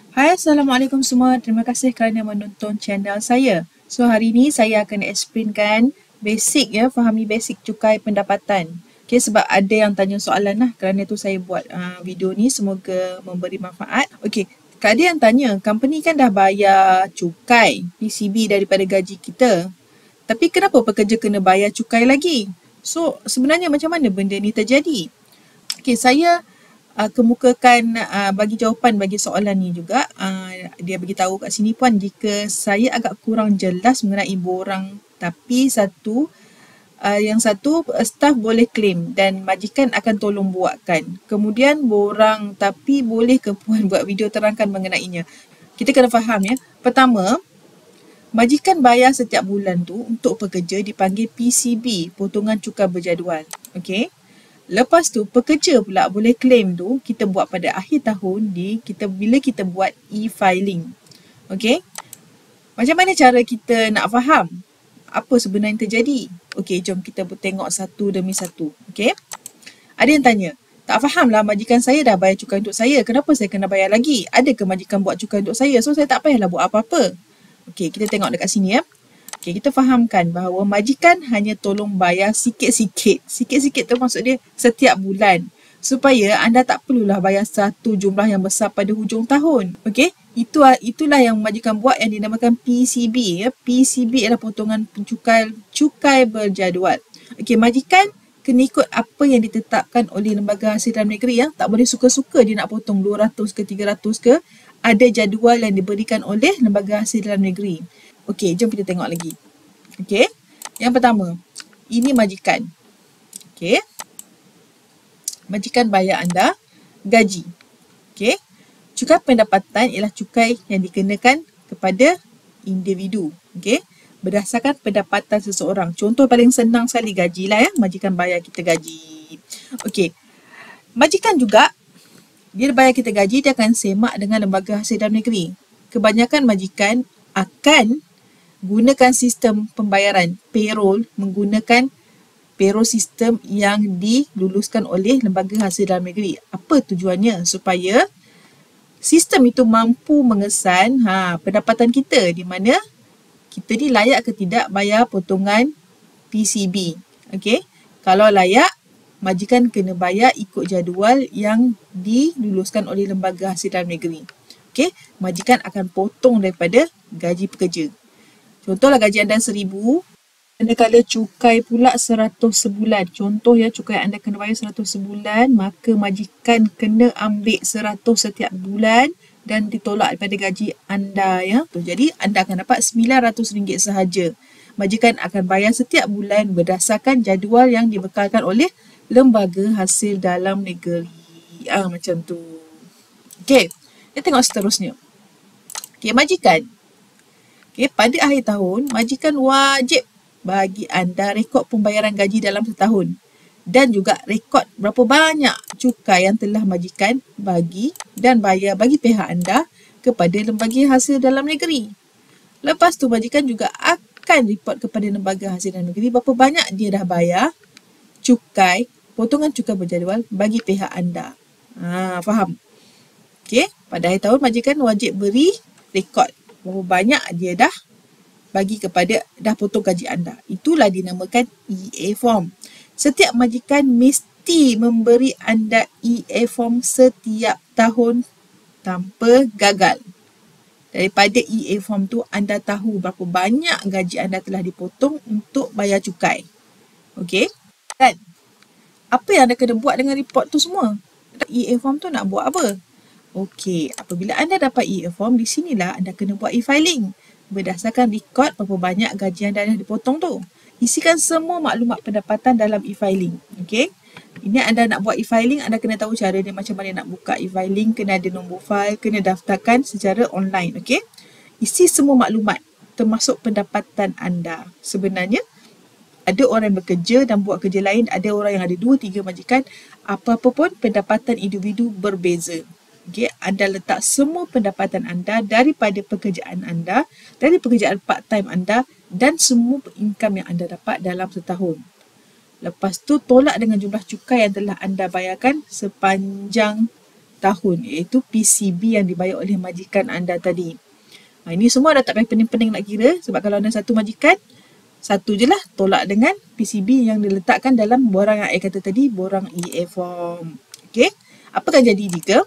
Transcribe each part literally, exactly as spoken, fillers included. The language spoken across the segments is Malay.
Hai, Assalamualaikum semua. Terima kasih kerana menonton channel saya. So, hari ini saya akan explainkan basic ya, fahami basic cukai pendapatan. Okay, sebab ada yang tanya soalan lah. Kerana tu saya buat uh, video ni. Semoga memberi manfaat. Okay, ada yang tanya, company kan dah bayar cukai P C B daripada gaji kita. Tapi kenapa pekerja kena bayar cukai lagi? So, sebenarnya macam mana benda ni terjadi? Okay, saya uh, kemukakan uh, bagi jawapan bagi soalan ni juga. Uh, dia beritahu kat sini puan, jika saya agak kurang jelas mengenai borang tapi satu, uh, yang satu staf boleh claim dan majikan akan tolong buatkan. Kemudian borang tapi boleh ke puan buat video terangkan mengenainya? Kita kena faham ya. Pertama, majikan bayar setiap bulan tu untuk pekerja dipanggil P C B, potongan cukai berjadual. Okey. Lepas tu pekerja pula boleh claim tu kita buat pada akhir tahun di kita bila kita buat e-filing. Okey. Macam mana cara kita nak faham apa sebenarnya yang terjadi? Okey, jom kita tengok satu demi satu. Okey. Ada yang tanya, tak faham lah, majikan saya dah bayar cukai untuk saya, kenapa saya kena bayar lagi? Adakah majikan buat cukai untuk saya? So saya tak payahlah buat apa-apa. Okey, kita tengok dekat sini ya. Okay, kita fahamkan bahawa majikan hanya tolong bayar sikit-sikit. Sikit-sikit tu maksud dia setiap bulan. Supaya anda tak perlulah bayar satu jumlah yang besar pada hujung tahun. Okey, itu itulah yang majikan buat yang dinamakan P C B ya. P C B adalah potongan cukai cukai berjadual. Okey, majikan kena ikut apa yang ditetapkan oleh Lembaga Hasil Dalam Negeri ya. Tak boleh suka-suka dia nak potong dua ratus ke tiga ratus ke. Ada jadual yang diberikan oleh Lembaga Hasil Dalam Negeri. Okey, jom kita tengok lagi. Okey, yang pertama, ini majikan. Okey, majikan bayar anda gaji. Okey, cukai pendapatan ialah cukai yang dikenakan kepada individu. Okey, berdasarkan pendapatan seseorang. Contoh paling senang sekali gaji lah ya, majikan bayar kita gaji. Okey, majikan juga, dia bayar kita gaji, dia akan semak dengan Lembaga Hasil Dalam Negeri. Kebanyakan majikan akan gunakan sistem pembayaran payroll, menggunakan payroll sistem yang diluluskan oleh Lembaga Hasil Dalam Negeri. Apa tujuannya? Supaya sistem itu mampu mengesan ha, pendapatan kita, di mana kita ni layak ke tidak bayar potongan P C B. Okey, kalau layak, majikan kena bayar ikut jadual yang diluluskan oleh Lembaga Hasil Dalam Negeri. Okey, majikan akan potong daripada gaji pekerja. Contohlah gaji anda seribu, manakala cukai pula seratus sebulan. Contoh ya, cukai anda kena bayar seratus sebulan, maka majikan kena ambil seratus setiap bulan dan ditolak daripada gaji anda ya. Jadi anda akan dapat sembilan ratus ringgit sahaja. Majikan akan bayar setiap bulan berdasarkan jadual yang dibekalkan oleh Lembaga Hasil Dalam Negeri. Ah, macam tu. Okey, kita tengok seterusnya. Okey, majikan. Okay, pada akhir tahun, majikan wajib bagi anda rekod pembayaran gaji dalam setahun dan juga rekod berapa banyak cukai yang telah majikan bagi dan bayar bagi pihak anda kepada Lembaga Hasil Dalam Negeri. Lepas tu, majikan juga akan report kepada Lembaga Hasil Dalam Negeri berapa banyak dia dah bayar cukai, potongan cukai berjadual bagi pihak anda. Ha, faham? Okay, pada akhir tahun, majikan wajib beri rekod berapa banyak dia dah bagi kepada, dah potong gaji anda. Itulah dinamakan E A form. Setiap majikan mesti memberi anda E A form setiap tahun tanpa gagal. Daripada E A form tu, anda tahu berapa banyak gaji anda telah dipotong untuk bayar cukai. Okey? Dan apa yang anda kena buat dengan report tu semua? E A form tu nak buat apa? Okey, apabila anda dapat E A form, di sinilah anda kena buat e-filing. Berdasarkan rekod berapa banyak gaji anda dah dipotong tu. Isikan semua maklumat pendapatan dalam e-filing. Okey. Ini anda nak buat e-filing, anda kena tahu cara dia macam mana nak buka e-filing, kena ada nombor file, kena daftarkan secara online. Okey. Isi semua maklumat termasuk pendapatan anda. Sebenarnya ada orang yang bekerja dan buat kerja lain, ada orang yang ada dua tiga majikan, apa-apa pun pendapatan individu berbeza. Okay, anda letak semua pendapatan anda daripada pekerjaan anda, dari pekerjaan part-time anda dan semua income yang anda dapat dalam setahun. Lepas tu tolak dengan jumlah cukai yang telah anda bayarkan sepanjang tahun, iaitu P C B yang dibayar oleh majikan anda tadi. Ha, ini semua dah tak payah pening-pening nak kira, sebab kalau ada satu majikan, satu je lah tolak dengan P C B yang diletakkan dalam borang yang I kata tadi, borang E A form. Okey, apakah jadi jika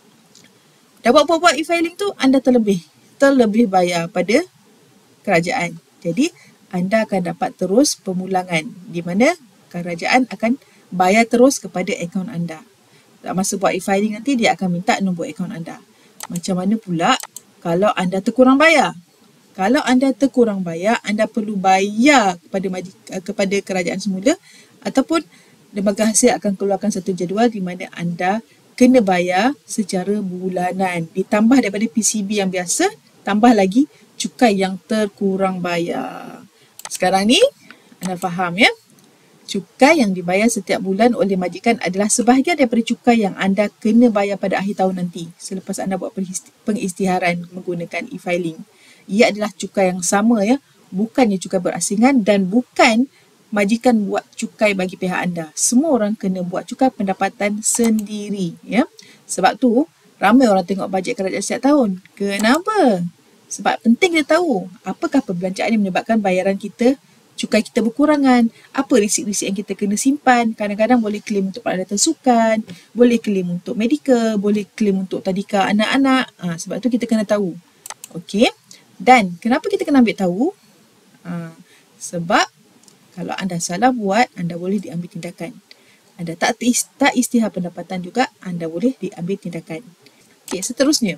dah buat-buat e-filing tu, anda terlebih, terlebih bayar pada kerajaan. Jadi, anda akan dapat terus pemulangan di mana kerajaan akan bayar terus kepada akaun anda. Masa buat e-filing nanti, dia akan minta nombor akaun anda. Macam mana pula kalau anda terkurang bayar? Kalau anda terkurang bayar, anda perlu bayar kepada majik, kepada kerajaan semula, ataupun lembaga hasil akan keluarkan satu jadual di mana anda kena bayar secara bulanan. Ditambah daripada P C B yang biasa, tambah lagi cukai yang terkurang bayar. Sekarang ni, anda faham ya? Cukai yang dibayar setiap bulan oleh majikan adalah sebahagian daripada cukai yang anda kena bayar pada akhir tahun nanti selepas anda buat pengisytiharan menggunakan e-filing. Ia adalah cukai yang sama ya, bukannya cukai berasingan dan bukan majikan buat cukai bagi pihak anda. Semua orang kena buat cukai pendapatan sendiri ya. Sebab tu ramai orang tengok bajet kerajaan setiap tahun. Kenapa? Sebab penting dia tahu apakah perbelanjaan yang menyebabkan bayaran kita, cukai kita berkurangan, apa risik-risik yang kita kena simpan. Kadang-kadang boleh claim untuk peralatan sukan, boleh claim untuk medical, boleh claim untuk tadika anak-anak. Ha, sebab tu kita kena tahu. Okey. Dan kenapa kita kena ambil tahu? Ha, sebab kalau anda salah buat, anda boleh diambil tindakan. Anda tak, tak isytihar pendapatan juga, anda boleh diambil tindakan. Okey, seterusnya.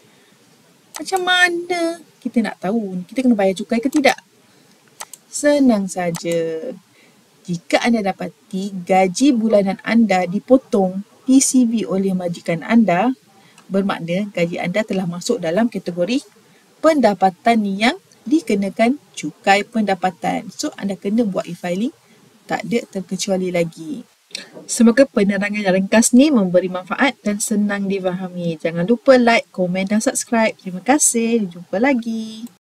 Macam mana kita nak tahu kita kena bayar cukai ke tidak? Senang saja. Jika anda dapati gaji bulanan anda dipotong P C B oleh majikan anda, bermakna gaji anda telah masuk dalam kategori pendapatan yang dikenakan cukai pendapatan. So, anda kena buat e-filing, tak ada terkecuali lagi. Semoga penerangan yang ringkas ni memberi manfaat dan senang difahami. Jangan lupa like, komen dan subscribe. Terima kasih. Jumpa lagi.